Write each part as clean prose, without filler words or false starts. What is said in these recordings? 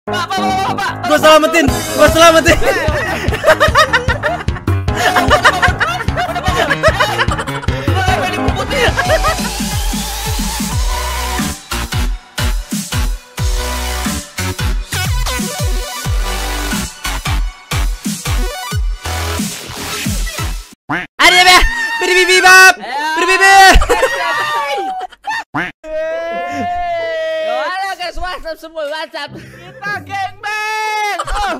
Pak. Gua selamatin. Ada ya, bibibibab. Halo guys, WhatsApp semua WhatsApp. Kita gangbang.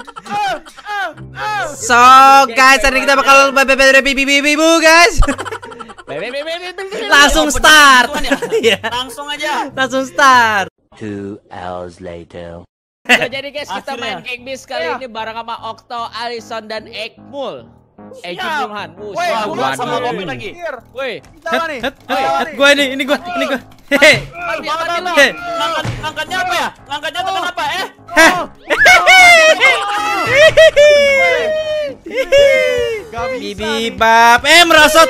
So guys, hari ini kita bakal bibibibu guys. Langsung start. Langsung start. 2 hours later. Jadi guys, kita main Gang Beasts kali ini bareng sama Okto, Alison dan Ekmul. Jumhan. Woi, gua sama Kopi lagi. Woi, Gua ini gua. Hehe. Ngangkatnya apa ya? Ngangkatnya tangan apa? Bibibab. Merosot.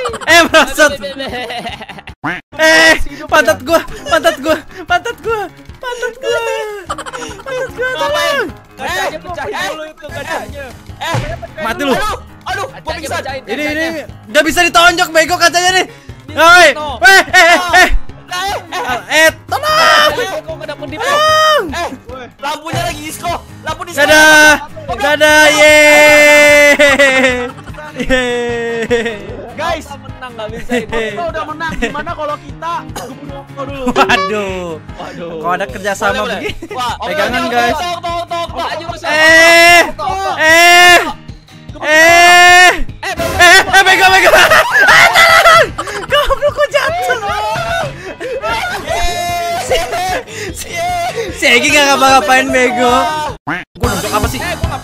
Pantat gua. Tolong. kacanya pecahin dulu itu kacanya. Mati lu. Aduh, gua pingsan. Ini nggak bisa ditonjok bego kacanya nih. Tolong. Kok nggak dapet di Lampunya lagi disco. Lampu disco. Dadah, Guys, menang nggak bisa ini. Kita udah menang. Gimana kalau kita bunuh Okto dulu? Waduh. Kalau ada kerjasama begini. Pegangan guys. Bego. Tolong. Goblok kok jatuh. Si Egi gak ngapa-ngapain bego. Gua nunjuk apa sih?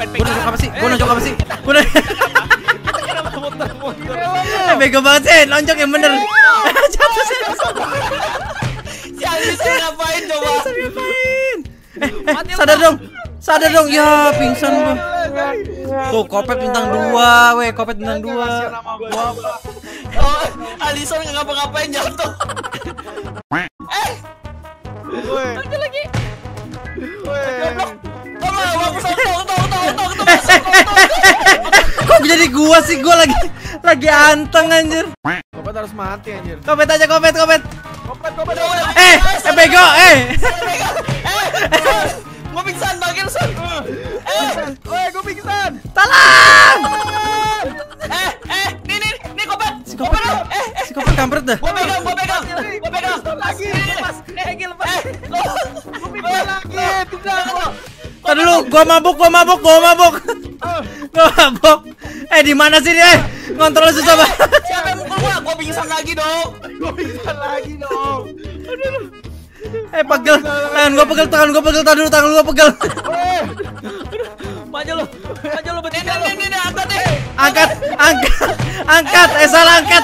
Bego banget sih, lonjok yang bener. Jatuh sih. Si Alison ngapain coba? Sadar dong. Ya, pingsan gua. Tuh, Kopet bintang 2, Kopet bintang 2. Oh, Alison nggak ngapa-ngapain jatuh. Ada lagi. Kok jadi gua sih? Gua lagi anteng anjir. Kopet harus mati anjir. Kopet aja, Kopet. Bego. Gua pingsan, Bang Ilson. Gua pingsan. Tolong. Nih Kopet. Si Kopet kampret dah. Gua pegang. Lagi. Lepas. Gua pingsan lagi. Tinggal. Tar dulu, gua mabuk. Di mana sih dia? Ngontrol susah banget. Siapa yang mukul gua? Gua pingsan lagi dong. Pegel. Tangan gua pegel. Tar dulu, tangan gua pegel. Maju lu betul. Nih, angkat deh. Angkat. Salah angkat.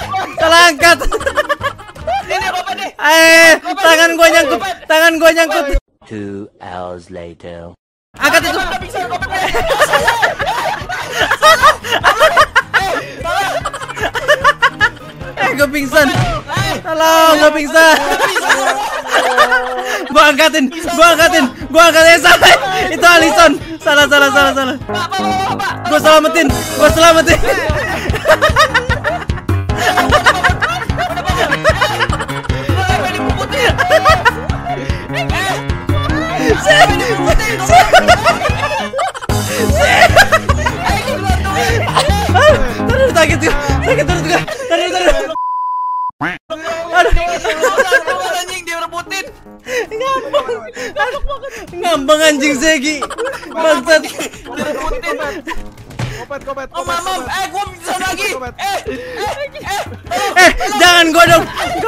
Nih, Kopet deh. Tangan gua nyangkut. 2 hours later. Angkat itu. Kopet pingsan, Kopet. Gua pingsan. Tolong, gua pingsan. Gua angkatin. Salah. Itu Alison. Salah. Pak. Gua selamatin. Sakit terus juga. Anjing dia rebutin. Ngambang anjing Zegi. Bangsat. Direbutin. Kopet. Oh, Mam. Gua bisa lagi. Jangan gua dong.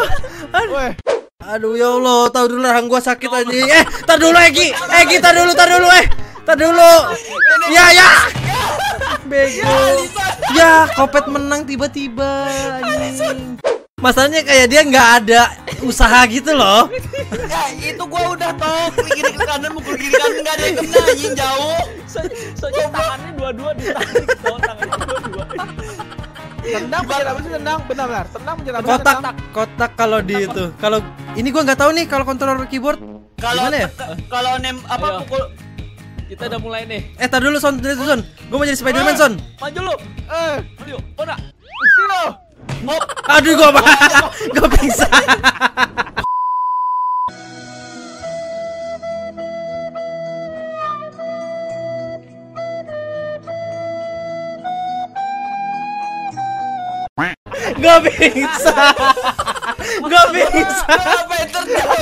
Aduh ya Allah, tahu dulu rahang gua sakit anjing. Tar dulu Egi. Tar dulu. Ya. Bego. Ya, Kopet menang tiba-tiba anjing. Masalahnya kayak dia nggak ada usaha gitu loh. Ya, itu gua udah tahu kiri ke kanan mukul kiri kanan enggak ada yang kena anjing jauh. Soalnya tangannya dua-dua ditarik tangannya dua-dua. Tendang menyerang apa sih tendang? Benar. Tendang menyerang. Kotak kalau di itu. Kalau ini gua nggak tahu nih kalau kontrol keyboard. Kalau gimana ya? Kalau nem apa Ayo. pukul Kita udah mulai nih. Tar dulu Son, Son. Gua mau jadi Spiderman Son. Maju lu. Maju. Mana? Sini. Aduh gua pingsan. Gua pingsan. Gua pingsan. Apa yang terjadi?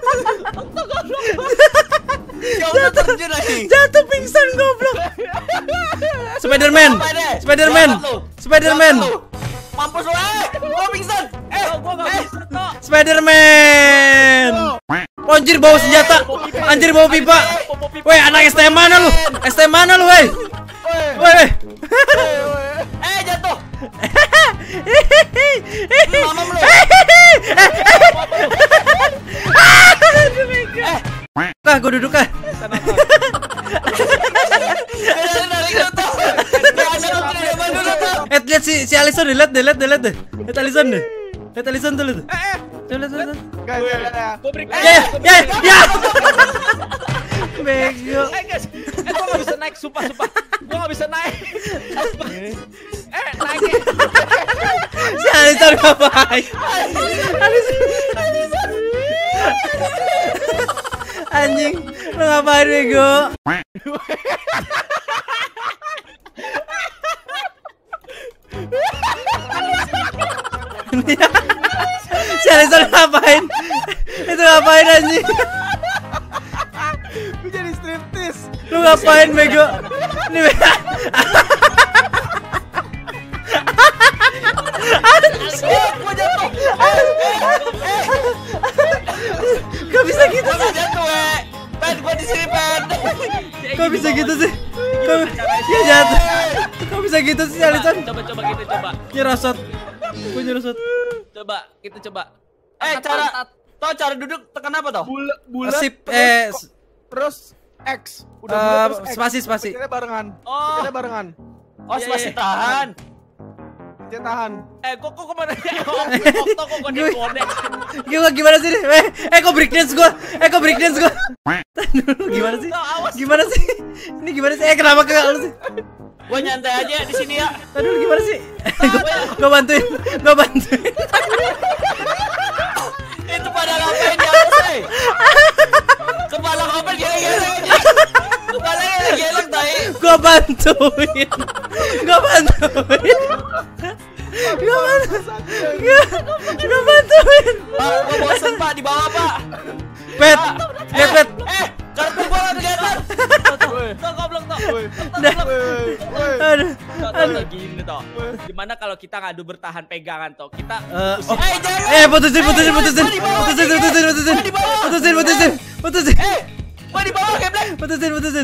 Jatuh terjun lagi. Jatuh pingsan goblok. Spiderman. Spiderman. Spiderman. Mampus lu, gua pingsan. Gua enggak bisa tok. Spiderman. Anjir bawa senjata. Anjir bawa pipa. Woi, anak STM mana lu? STM mana lu, woi? Woi. Jatuh. Mamam lu. Kah, gua duduk kah? Lihat si Alison deh, lihat deh. Lihat Alison deh. Lihat Alison tuh, lihat. Lihat. Gua break. Ya. Bego. Guys. Gua enggak bisa naik, sumpah. Gua enggak bisa naik. Naik. Si Alison ngapain? Anjing, lu ngapain bego? Si Alison ngapain? Itu ngapain anjing? Gue jadi striptease. Lu ngapain bego? Nih bego. Gua jatuh. Gak bisa gitu Gua sih. jatuh, Pen, gua di sini, Pen. Kok bisa gitu sih? Ya jatuh. Kok bisa gitu sih Alison? Coba kita coba. Nyerosot. Gua nyerosot. Coba, kita coba. Cara duduk tekan apa toh? Bulat. Sip, terus X. Udah bulat terus X. spasi. Kita barengan. Oh. Kita barengan. Oh, masih tahan. Kita tahan. Kok kemana? Okto kok konek. Gimana sih nih? Kok breakdance gua? Gimana sih? Gimana sih? Ini gimana sih? Kenapa ke lu sih? Gua nyantai aja di sini ya. Tadi dulu gimana sih? Gua bantuin. Itu pada ngapain di atas, Kepala kopel geleng-geleng aja. Kepalanya geleng tai. Gua bantuin. Gua bantuin. Pak, gua bosan, Pak, di bawah, Pak. Pet. Kartu gua ada kelihatan. Goblok toh. Aduh. Toh gini toh. Gimana kalau kita ngadu bertahan pegangan toh? Kita Jangan. Putusin. Gua di bawah, geblek. Putusin. putusin.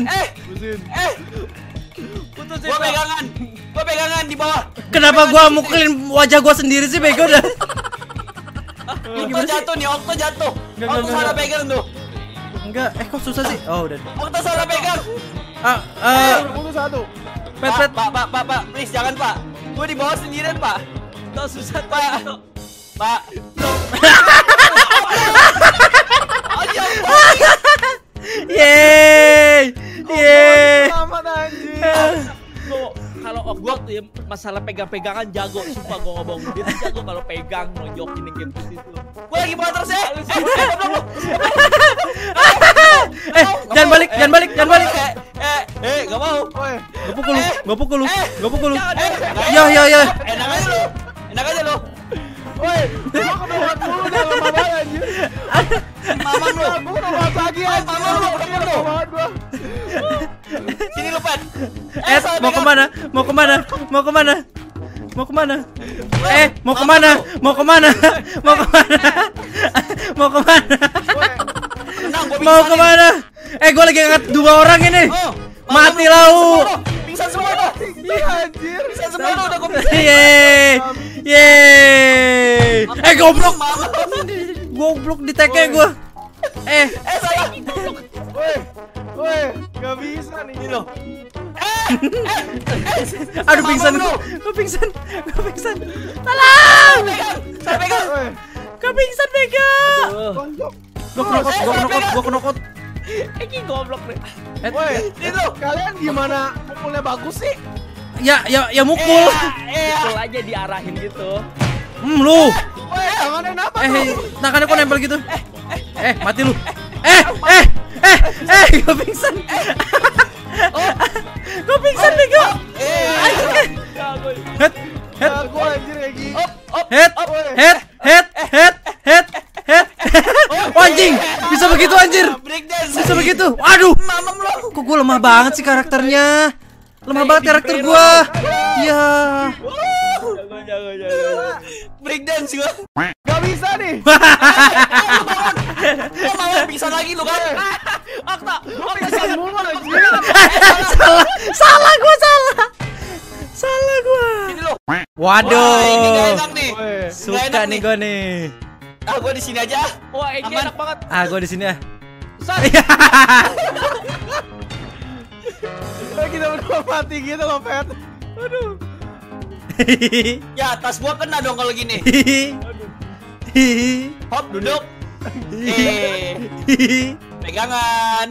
Gua pegangan di bawah. Kenapa gua mukulin wajah gua sendiri sih bego dah? Okto jatuh nih, Okto jatuh. Enggak, Okto enggak. salah pegang tuh. Enggak, kok susah sih? Oh, udah. Okto salah pegang. Butuh satu. Pet. Pak, please jangan, Pak. Gua di bawah sendirian, Pak. Toh susah Pak. toh. Pak. Ayo, Yeay. Selamat anjing. Kalau Okto tuh ya masalah pegang-pegangan jago, sumpah gua ngomong. Dia tuh jago kalau pegang nonjokin yang game itu. gua lagi bawa terus ya. Jangan balik. Gak mau. Woi, Gua pukul lu. Ya. Ya. Enak aja lu. woi. Gua kebetulan mulu udah lama banget anjir. Mamam lu. Gua udah banget lagi anjir. Mamam lu, Udah mamam lu. banget gua. Sini lu, Pen. Mau kemana? Mau kemana? Woi, tenang, gua Mau pingsanin. kemana? Gua lagi ngangkat 2 orang ini. Oh, Mati mamam lu, lau. Pingsan semua tuh. Iya anjir. Pingsan semua tuh udah gua pingsan. Yeay. Goblok. Mamam. Goblok di teke gua. Sayang. Woi, gak bisa nih. Ini lo. Aduh pingsan Mamam lu. gua pingsan. Tolong. Saya pegang. Woi, Gua pingsan bego. tonjok. Gua knockout. Eki goblok nih. Woi, itu kalian gimana mukulnya bagus sih? Ya mukul. Pukul aja diarahin gitu. Lu. Woi, tangannya kenapa tuh? Tangannya kok nempel gitu? Mati lu. Gue pingsan. Gue pingsan bego. Head. Gue anjir Egi. Head. Anjing, bisa begitu anjir. Breakdance. Bisa begitu. Aduh. Mamam lo. Kok gue lemah banget sih karakternya. Lemah banget karakter gua. Ya. Jago. Breakdance gua. Gak bisa nih. Lo mau bisa lagi lu kan? Okta. Pingsan mulu anjir. Salah gua. Ini lo. Wah, ini gak Waduh. enak nih. Woi, Nggak Suka enak nih gua nih. Ah, gua di sini aja. Wah, Eki Aman. enak banget. Gua di sini ya. Sat. kita berdua mati gitu loh, Pet. Aduh. Ya, tas gua kena dong kalau gini. Hop, duduk. Pegangan.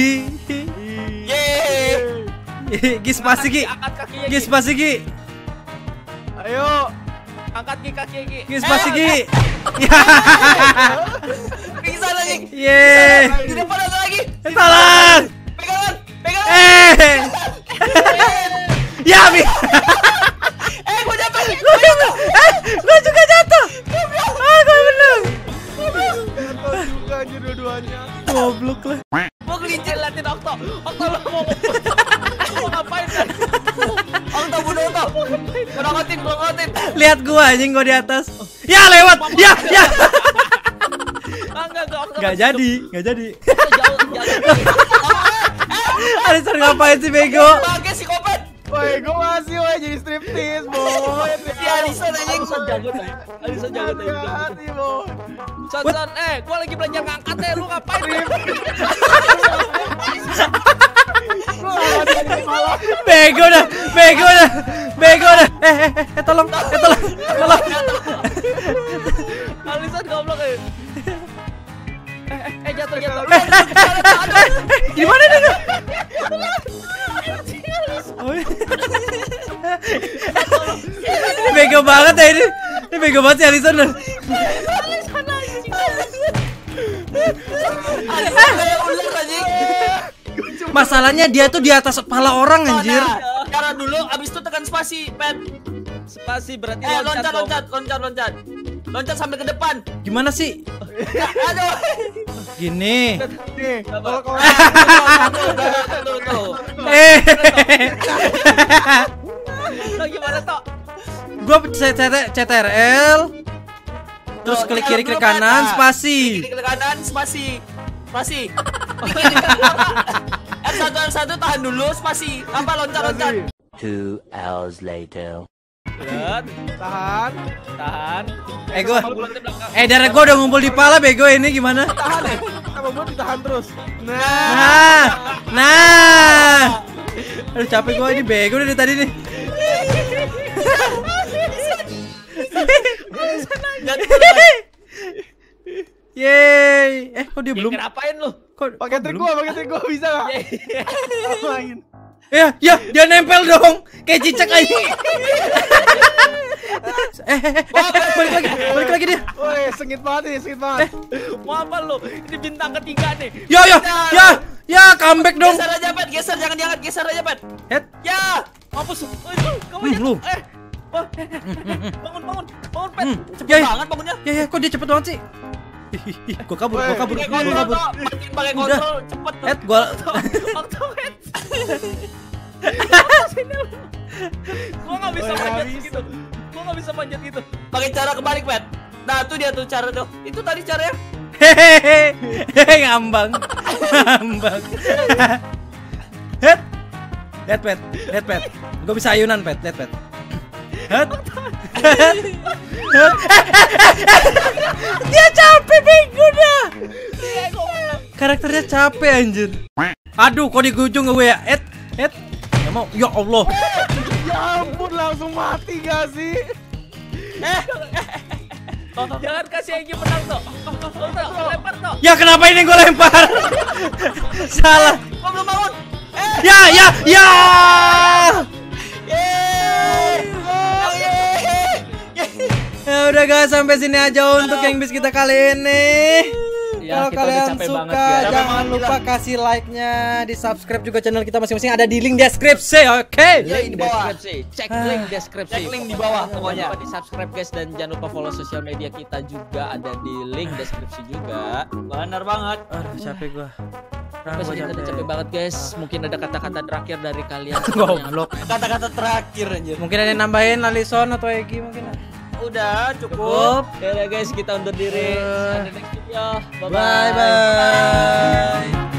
Yeay. Gis pasti Gi. Angkat kakinya. Gis pasti Gi. Ayo. Angkat kaki Eki. Gis pasti Gi. Bisa lagi. Yeay. Di depan ada lagi. Salah. Pegangan. Ya, Mi. Gua jatuh. Gua juga jatuh. Gua menang. Jatuh juga anjir dua-duanya. Goblok lah. Gua gelincir liatin Okto. Okto lo mau ngapain kan? Okto bunuh Okto. Gua ngotin. Lihat gua anjing gua di atas. Ya lewat. Ya. Enggak Okto. Enggak jadi. Jauh. Alisan ngapain sih bego? Pakai psikopat. Woi, gue masih jadi striptease, boy. Si Alison anjing. Alison jago tuh. Hati, boy. Son, gua lagi belajar ngangkat ya, lu ngapain? Bego dah. Tolong. Alison goblok ya. Jatuh. Gimana dia? Ini bego banget ya ini. Ini bego banget si Alison. Alison kayak ular anjing. Masalahnya dia tuh di atas kepala orang anjir. Cara dulu abis itu tekan spasi, Pet. Spasi berarti loncat. Loncat sampai ke depan. Gimana sih? Aduh. Gini. Nih, kalau kau Tuh. Lo gimana toh? Gua CTRL. Terus klik kiri klik kanan spasi. Klik kanan spasi. F1 tahan dulu spasi. Apa loncat. 2 hours later. Tahan. Gua. Darah gua udah ngumpul di pala bego ini gimana? tahan ya. Sama gue ditahan terus. Nah. Aduh capek gua ini bego dari tadi nih. Yeay. Kok dia belum? Ngapain lu? Kok Pakai trik gua bisa enggak? Main. Ya, dia nempel dong. Kayak cicak aja. Balik lagi dia. Woi, sengit banget. Mau apa lu? Ini bintang ketiga nih. Ya, comeback dong. Geser aja, Pet. Geser jangan diangkat. Geser aja, Pet. Head. Ya. Mampus. Kamu Lu. Bangun, Pet. Cepet banget bangunnya. Ya, kok dia cepet banget sih? Gua kabur. Pakai kontrol toh. Pakai kontrol cepet tuh. Head, gua. Okto head. Gua nggak bisa manjat gitu. Pakai cara kebalik, Pet. Nah, tuh dia tuh cara tuh. Itu tadi caranya. Hehehe, ngambang. Head, Pet. Gua bisa ayunan, Pet. Head. Dia capek bego dah. Karakternya capek anjir. Aduh, kok di ujung gue ya? Head. Ya mau. Ya Allah. Ya ampun, langsung mati gak sih? Jangan kasih Egi menang toh. Lempar toh. Ya kenapa ini gue lempar? Salah. Gua belum bangun. Ya. Ya udah guys, sampai sini aja untuk yang bis kita kali ini. Ya, Kalau kita udah kalian capek suka banget, guys. jangan lupa kasih like-nya, di subscribe juga channel kita masing-masing, ada di link deskripsi. Oke. Ya, Link di bawah. deskripsi. Cek link deskripsi. Cek link di bawah Jangan pokoknya. lupa di subscribe guys, dan jangan lupa follow sosial media kita juga, ada di link deskripsi juga. Benar banget. Aduh, capek gua. Guys, kita udah capek banget guys. Mungkin ada kata-kata terakhir dari kalian. Goblok. Kata-kata terakhir anjir. Mungkin ada yang nambahin Alison atau Egi mungkin. Udah cukup. Ya udah guys, kita undur diri. Sampai next video. Bye bye.